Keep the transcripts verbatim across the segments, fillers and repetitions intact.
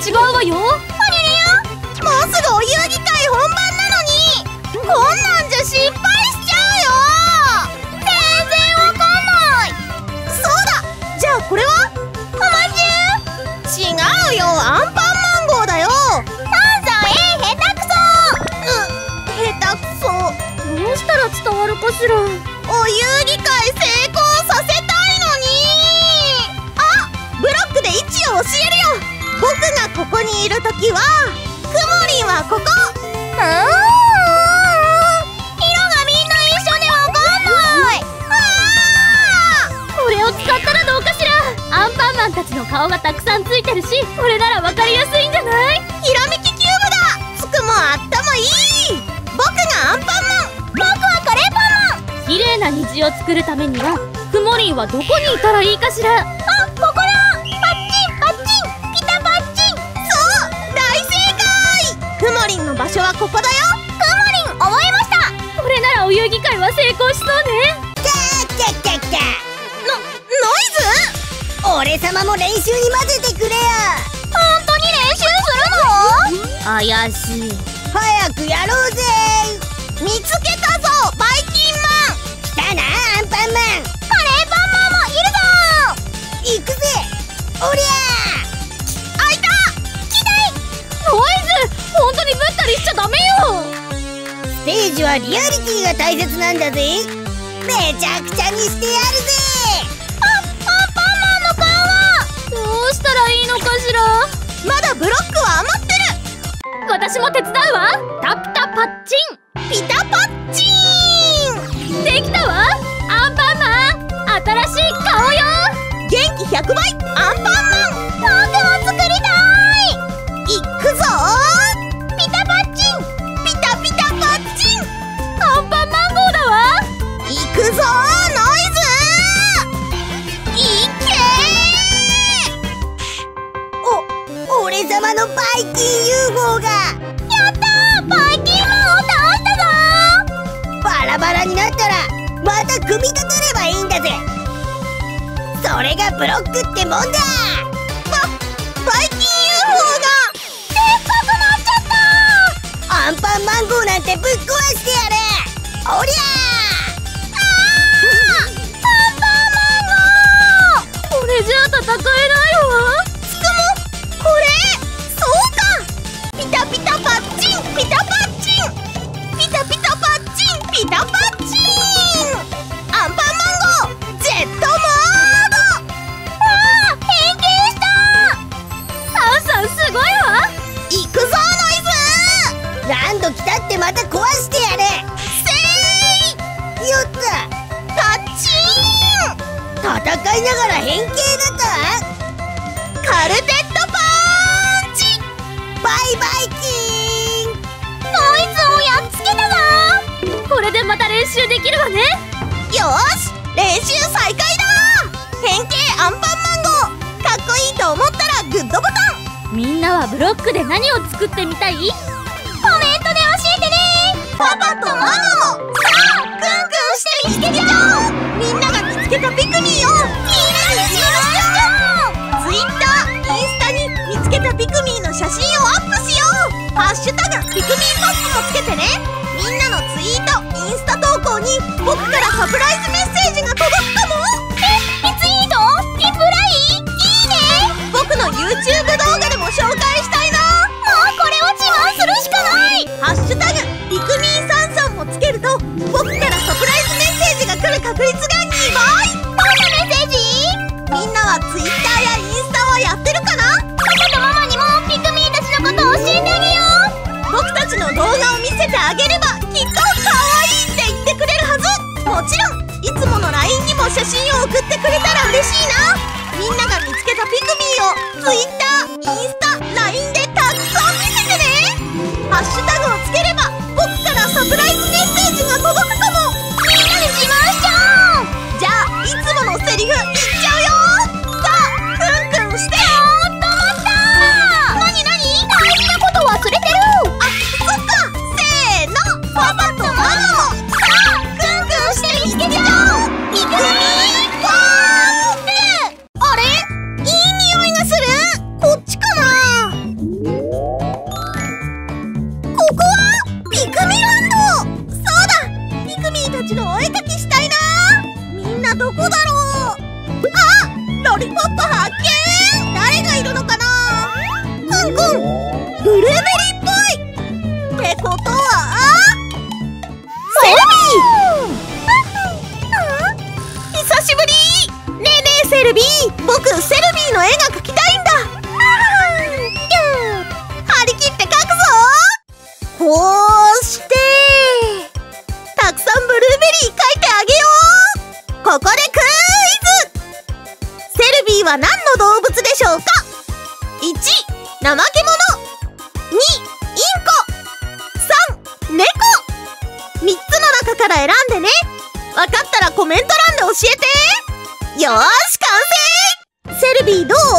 違うわよ。あれれよ、 もうすぐお遊戯会本番なのにこんなんじゃ失敗しちゃうよ。全然わかんない。そうだ、じゃあこれはおまんじゅう。違うよ、アンパンマンゴーだよ。なんだ、えー、下手くそ。う、下手くそ。 どうしたら伝わるかしら。 お遊戯会成功させたいのに。あ、ブロックで位置を教えるよ。僕がここにいるときはくもりんはここ。あー、色がみんな一緒でわかんない。あー、 これを使ったらどうかしら。アンパンマンたちの顔がたくさんついてるし、これならわかりやすいんじゃない？ ひらめきキューブだ。つくもあったまいい。僕がアンパンマン、僕はカレーパンマン。 綺麗な虹を作るためにはくもりんはどこにいたらいいかしら。 あ、ここだ。パッチンパッチン、ピタパッチン。そう、大正解。くもりんの場所はここだよ。くもりん、覚えました。 これならお遊戯会は成功しそうね。 キャーキャッキャッキャー。 ノノイズ。 俺様も練習に混ぜてくれよ。 本当に練習するの？ 怪しい。 早くやろうぜ。 見つけたぞ、バイキンマン。 来たな、アンパンマン。 カレーパンマンもいるぞ。 行くぜ。おりゃあいた。来たい。 ノイズ、本当にぶったりしちゃダメよ。 ステージはリアリティが大切なんだぜ。めちゃくちゃにしてやるぜ。 あ、アンパンマンの顔はどうしたらいいのかしら。 まだブロックは余ってる。 私も手伝うわ。タピタパッチン。 ピタパッチーン。 できたわ。アンパンマン、新しい顔よ。 元気ひゃくばい、アンパンマン。僕も作りたい。いくぞー。ピタパッチン、ピタピタパッチン。 アンパンマン号だわ。 いくぞー、ノイズ。いけお、俺様のバイキン ユーフォー が。 ー。やったー、バイキンマンを倒したぞー。 バラバラになったらまた組み立てればいいんだぜ。それがブロックってもんだ。 バ、バイキン ユーフォー がでっかくなっちゃったー。 アンパンマンゴーなんてぶっ壊してやれ。おりゃあー、アンパンマンゴー。 これじゃあ戦えないわ。 つくも、これそうか。ピタピタパッチン、ピタパッチン、ピタピタパッチン、ピタパッチン。アンパンマンゴー、ジェットモード。わあ、変形した。 サンさんすごいわ。 いくぞノイズ。 ランド来たってまた壊してやれ。 せい。 よった。 タッチ戦いながら変形だと。 カルテットパンチ。 バイバイキン。 ノイズをやっつけたぞ。 これでまた練習できるわね。 よーし、練習再開だ。変形アンパンマンゴー、かっこいいと思ったらグッドボタン。 みんなはブロックで何を作ってみたい？ コメントで教えてね。パパとママもさあグングンして見つけちゃおう。みんなが見つけたピクミンをみんなに自慢しちゃおう。ツイッター、インスタに見つけたピクミンの写真をアップしよう。ハッシュタグピクミンポップもつけてね。みんなのツイート、インスタ投稿に僕からサプライズメッセージが届くかも。え、リツイート？リプライ？いいね。僕の YouTube 動画でも紹介したいな。もうこれを自慢するしかない。ハッシュタグピクミンさんさんもつけると僕からサプライズメッセージが来る確率がにばい。どんなメッセージ？みんなは Twitter やインスタはやってるかな？パパとママにもピクミンたちのことを教えてあげよう。僕たちの動画を見せてあげればきっと可愛いって言ってくれるはず。もちろんいつもの ライン にも写真を送ってくれたら嬉しいな。みんなが見つけたピクミンを Twitter、インスタ、ライン でたくさん見せてね。ハッシュタグをつければ僕からサプライズメッセージが届くかも。みんなで自慢しちゃおう。じゃあいつものセリフ言っちゃうよ。さあクンクンして。ちょっと待った。なになに？大事なこと忘れてる。あ、そっか。せーの、パパとママもさあクンクンして見つけちゃおう。ピクミンポーンって。あれ？いい匂いがする。こっちかな。 くさんブルーベリー描いてあげよう。ここでクイズ。セルビーは何の動物でしょうか？ いち ナマケモノ、に インコ、さん 猫。みっつの中から選んでね。わかったらコメント欄で教えて。よーし、完成。セルビーどう？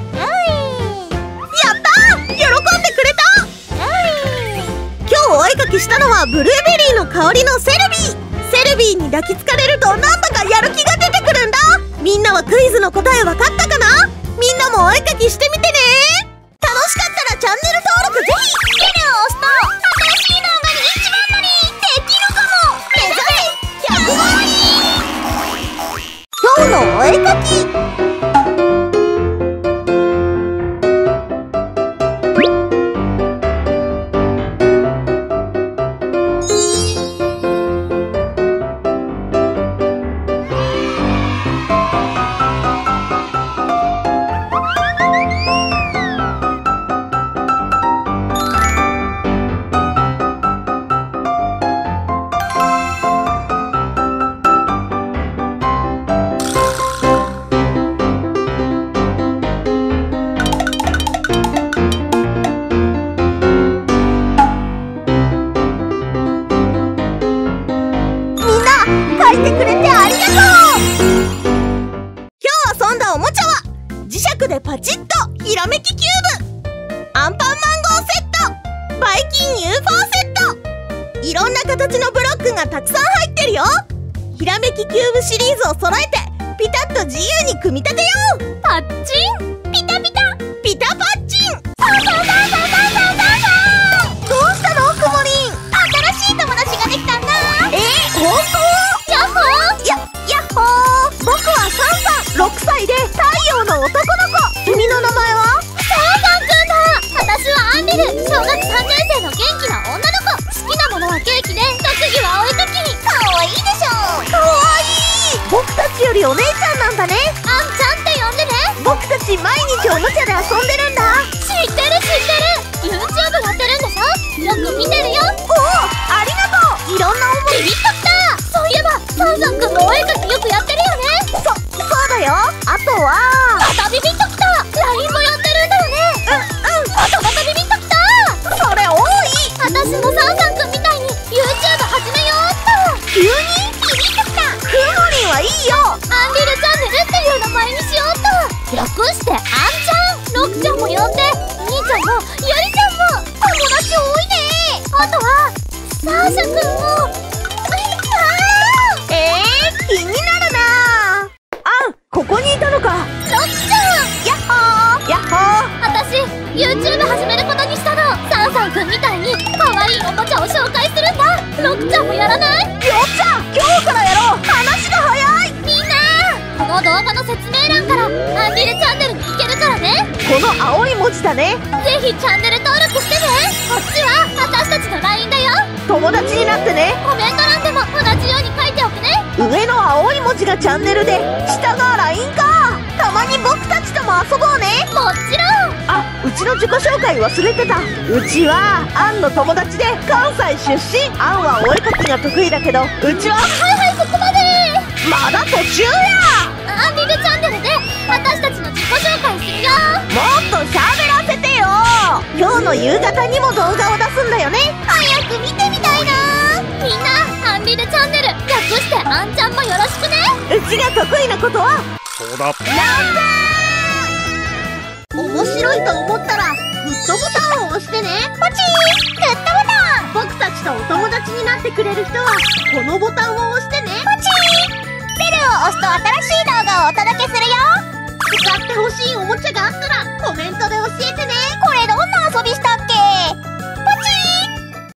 やったー、喜んでくれた。今日お絵かきしたのはブルーベリーの香りのセルビー。セルビーに抱きつかれるとなんだかやる気が出てくるんだ。みんなはクイズの答えわかったかな？みんなもお絵かきしてみてね。楽しかったらチャンネル登録ぜひ。ベルを押すと新しい動画に一番乗りできるかも。目指せひゃくまい。今日のお絵かき。描いてくれてありがとう。今日遊んだおもちゃは磁石でパチッとひらめきキューブ、アンパンマンゴーセット、バイキン ユーフォー セット。いろんな形のブロックがたくさん入ってるよ。ひらめきキューブシリーズを揃えてピタッと自由に組み立てよう。パッチン、ピタピタ、ピタパッチン。パンパンパンパンパンパンパンパン。どうしたのくもりん？新しい友達ができたんだ。えー、ほんと？ヤッホー。や、ヤッホー。僕はサンさん、ろくさいで太陽の男の子。君の名前は？サンさんくんだ。私はアンビル、小学さんねん生の元気な女の子。好きなものはケーキで、特技はお絵かき。かわいいでしょ。かわいい。僕たちよりお姉ちゃんなんだね。あんちゃんって呼んでね。僕たち毎日おもちゃで遊んでるんだ。知ってる知ってる。 ユーチューブ やってるんでしょ。よく見てるよ。おお、ありがとう。いろんな思い。ビビッときた。そういえばサンさんくんもお絵かきよくやってるよね。そ、そうだよ。あとはまたビビッときた。 ライン もやってるんだよね。うんうん。またまたビビッときた。それ多い。私もサンさんくんみたいに ユーチューブ 始めようっと。急にビビッときた。クーモリンはいいよ。アンビルチャンネルっていう名前にしようっと。略してあんちゃん。ロクちゃんも呼んで、兄ちゃんもゆりちゃんも。友達多いね。あとはサーシャくんも。えー、気になるな。あん、ここにいたのか。ロクちゃん、ヤッホーヤッホー。私 ユーチューブ 始めることにしたの。サンさんくんみたいに可愛いおもちゃを紹介するんだ。ロクちゃんもやらない？よっちゃん、今日からやろう。話が早い。みんなこの動画の説明欄からアンビルチャンネルに行けるからね。この青い文字だね。ぜひチャンネル登録してね。こっちは私たちの ライン だよ。友達になってね。コメント欄でも同じように書いておくね。上の青い文字がチャンネルで、下が ライン か。たまに僕たちとも遊ぼうね。もちろん。あ、うちの自己紹介忘れてた。うちはアンの友達で関西出身。アンはお絵かきが得意だけど、うちははいはい、そこまで。まだ途中や。アンビルチャンネルで私たちの自己紹介するよ。もっと喋らせてよ。今日の夕方にも動画を出すんだよね。早く見てみたいな。みんなアンビルチャンネル略してあんちゃんもよろしくね。うちが得意なことはそうだ。 なんだ。面白いと思ったらグッドボタンを押してね。ポチー、グッドボタン。僕たちとお友達になってくれる人はこのボタンを押してね。ポチー、ベルを押すと新しい動画をお届けするよ。